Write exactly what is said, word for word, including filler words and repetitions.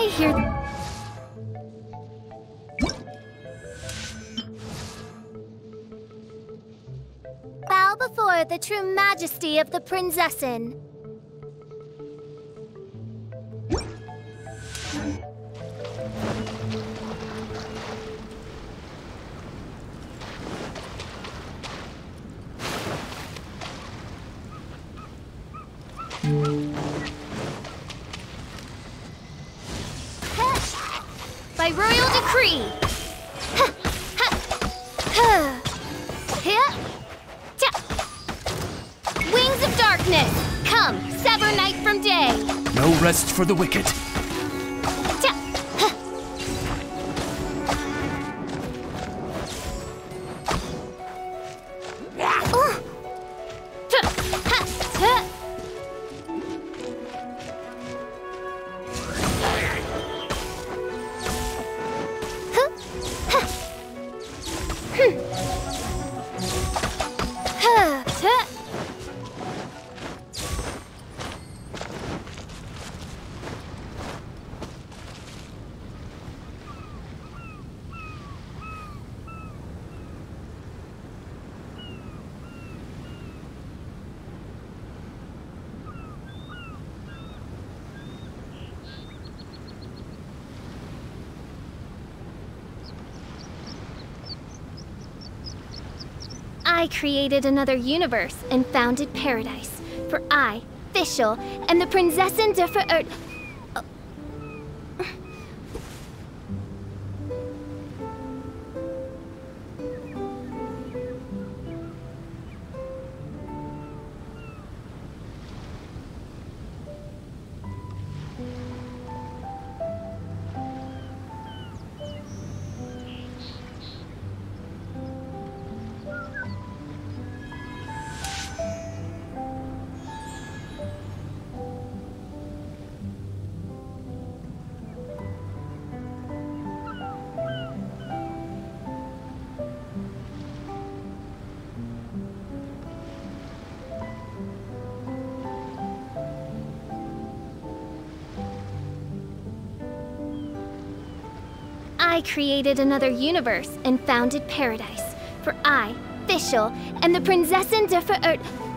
I hear... Bow before the true majesty of the Prinzessin. By royal decree! Wings of darkness, come, sever night from day! No rest for the wicked. I created another universe and founded paradise. For I, Fischl, am the Prinzessin der Verirrt... I created another universe and founded paradise. For I, Fischl, am the Prinzessin der Verirrt...